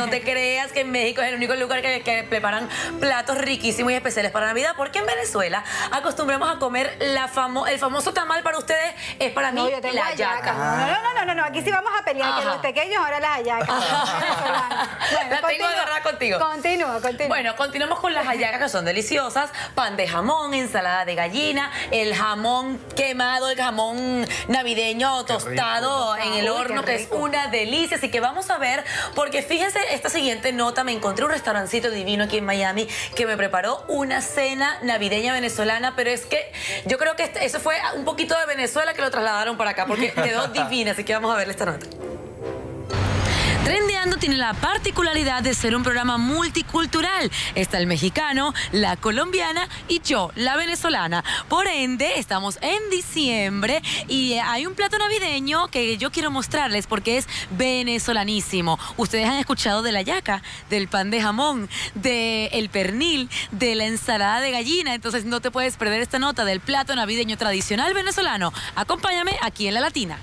No te creas que en México es el único lugar que preparan platos riquísimos y especiales para Navidad, porque en Venezuela acostumbramos a comer el famoso tamal. Para ustedes es para mí la hallaca. No, aquí sí vamos a pelear, que los pequeños ahora las hallacas. Bueno, la tengo de verdad contigo. Continúa. Bueno, continuamos con las hallacas, que son deliciosas. Pan de jamón, ensalada de gallina, el jamón quemado, el jamón navideño tostado en el horno, que es una delicia. Así que vamos a ver, porque fíjense esta siguiente nota. Me encontré un restaurancito divino aquí en Miami que me preparó una cena navideña venezolana, pero es que yo creo que eso fue un poquito de Venezuela que lo trasladaron para acá, porque quedó divina. Así que vamos a verle esta nota. Trendeando tiene la particularidad de ser un programa multicultural. Está el mexicano, la colombiana y yo, la venezolana. Por ende, estamos en diciembre y hay un plato navideño que yo quiero mostrarles porque es venezolanísimo. Ustedes han escuchado de la hallaca, del pan de jamón, del pernil, de la ensalada de gallina. Entonces no te puedes perder esta nota del plato navideño tradicional venezolano. Acompáñame aquí en La Latina.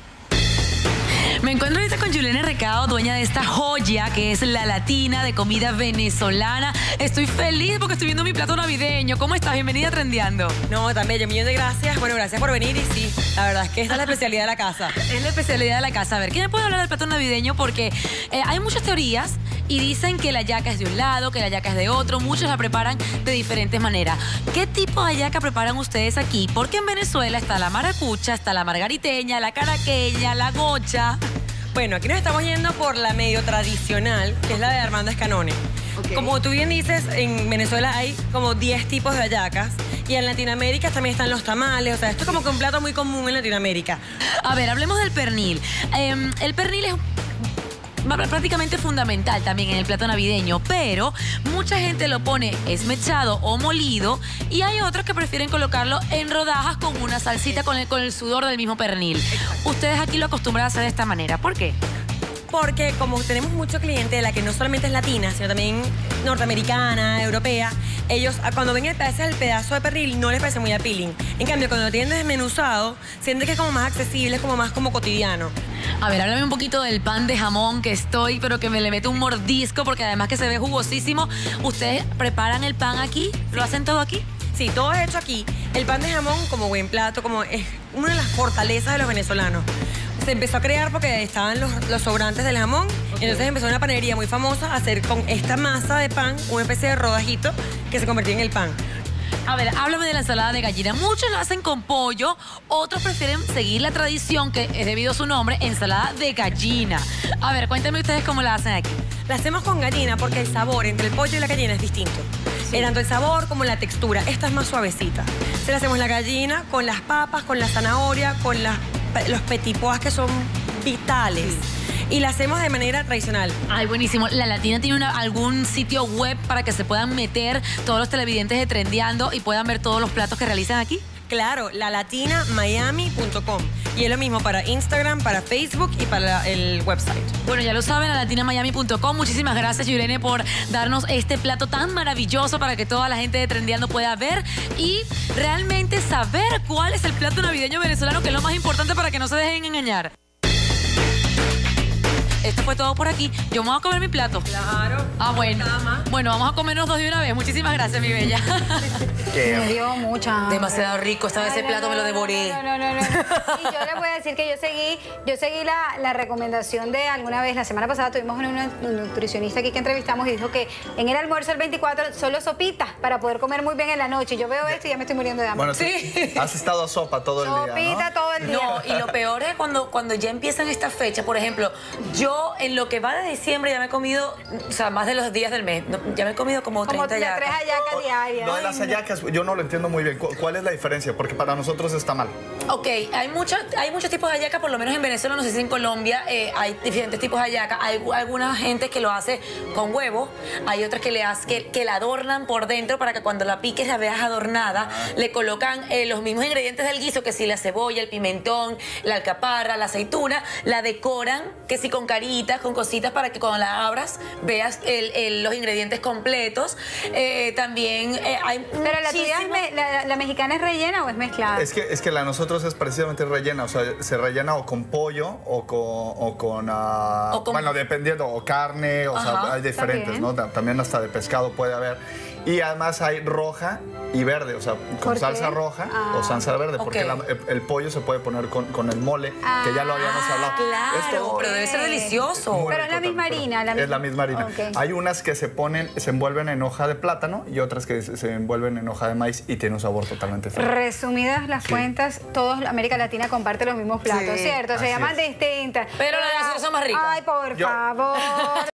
Me encuentro ahorita con Yulene Recao, dueña de esta joya que es La Latina, de comida venezolana. Estoy feliz porque estoy viendo mi plato navideño. ¿Cómo estás? Bienvenida a Trendeando. No, también, un millón de gracias. Bueno, gracias por venir y sí, la verdad es que esta es la especialidad de la casa. Es la especialidad de la casa. A ver, ¿quién me puede hablar del plato navideño? Porque hay muchas teorías y dicen que la hallaca es de un lado, que la hallaca es de otro. Muchos la preparan de diferentes maneras. ¿Qué tipo de hallaca preparan ustedes aquí? Porque en Venezuela está la maracucha, está la margariteña, la caraqueña, la gocha. Bueno, aquí nos estamos yendo por la medio tradicional, que es la de Armando Escanone. Okay. Como tú bien dices, en Venezuela hay como 10 tipos de hallacas y en Latinoamérica también están los tamales. O sea, esto es como que un plato muy común en Latinoamérica. A ver, hablemos del pernil. El pernil es prácticamente fundamental también en el plato navideño, pero mucha gente lo pone esmechado o molido y hay otros que prefieren colocarlo en rodajas con una salsita con el sudor del mismo pernil. Exacto. Ustedes aquí lo acostumbran a hacer de esta manera. ¿Por qué? Porque como tenemos mucho clientela que no solamente es latina, sino también norteamericana, europea, ellos cuando ven el pedazo de pernil no les parece muy appealing. En cambio, cuando lo tienen desmenuzado, sienten que es como más accesible, es como más como cotidiano. A ver, háblame un poquito del pan de jamón pero que me le meto un mordisco porque además que se ve jugosísimo. ¿Ustedes preparan el pan aquí? ¿Lo hacen todo aquí? Sí, todo es hecho aquí. El pan de jamón como buen plato, como es una de las fortalezas de los venezolanos. Se empezó a crear porque estaban los sobrantes del jamón. Okay. Entonces empezó una panadería muy famosa a hacer con esta masa de pan una especie de rodajito que se convertía en el pan. A ver, háblame de la ensalada de gallina. Muchos lo hacen con pollo, otros prefieren seguir la tradición que es debido a su nombre, ensalada de gallina. A ver, cuéntenme ustedes cómo la hacen aquí. La hacemos con gallina porque el sabor entre el pollo y la gallina es distinto. Sí. Tanto el sabor como la textura. Esta es más suavecita. Se la hacemos la gallina con las papas, con la zanahoria, con los petit pois que son vitales. Sí. Y la hacemos de manera tradicional. Ay, buenísimo. ¿La Latina tiene algún sitio web para que se puedan meter todos los televidentes de Trendeando y puedan ver todos los platos que realizan aquí? Claro, lalatinamiami.com. Y es lo mismo para Instagram, para Facebook y para el website. Bueno, ya lo saben, lalatinamiami.com. Muchísimas gracias, Yulene, por darnos este plato tan maravilloso para que toda la gente de Trendeando pueda ver y realmente saber cuál es el plato navideño venezolano, que es lo más importante para que no se dejen engañar. Esto fue todo por aquí. Yo me voy a comer mi plato. Claro. Ah, bueno. Bueno, vamos a comernos dos de una vez. Muchísimas gracias, mi bella. Me dio mucha hambre. Demasiado rico. Esta vez ese plato me lo devoré. No. Y yo les voy a decir que yo seguí la recomendación de alguna vez. La semana pasada tuvimos una nutricionista aquí que entrevistamos y dijo que en el almuerzo el 24 solo sopitas para poder comer muy bien en la noche. Yo veo esto y ya me estoy muriendo de hambre. Bueno, sí. Has estado a sopa todo el día, Sopita todo el día. No, y lo peor es cuando ya empiezan estas fechas. Por ejemplo, yo en lo que va de diciembre ya me he comido, o sea, más de los días del mes, ya me he comido como 30 hallacas. 3 hallacas diarias. Lo de las hallacas, yo no lo entiendo muy bien. ¿Cuál es la diferencia? Porque para nosotros está mal. Ok, hay muchos tipos de hallacas, por lo menos en Venezuela, no sé si en Colombia hay diferentes tipos de hallacas. Hay alguna gente que lo hace con huevo, hay otras que la adornan por dentro para que cuando la piques la veas adornada. Le colocan los mismos ingredientes del guiso, que si la cebolla, el pimentón, la alcaparra, la aceituna, la decoran, que si con caritas, con cositas para que cuando la abras veas los ingredientes completos. También hay Pero la tuya, ¿la mexicana es rellena o es mezclada? Es que la nosotros nosotros es precisamente rellena, o sea, se rellena o con pollo o con bueno, dependiendo, o carne, o sea, hay diferentes, ¿no? También hasta de pescado puede haber. Y además hay roja y verde, o sea, con salsa roja o salsa verde, porque el pollo se puede poner con el mole, que ya lo habíamos hablado. Claro, pero debe ser delicioso. Pero es la misma harina. Es la misma harina. Hay unas que se envuelven en hoja de plátano y otras que se envuelven en hoja de maíz y tiene un sabor totalmente diferente. Resumidas las cuentas, toda América Latina comparte los mismos platos, ¿cierto? Se llaman distintas. Pero las de nosotros son más ricas. Ay, por favor.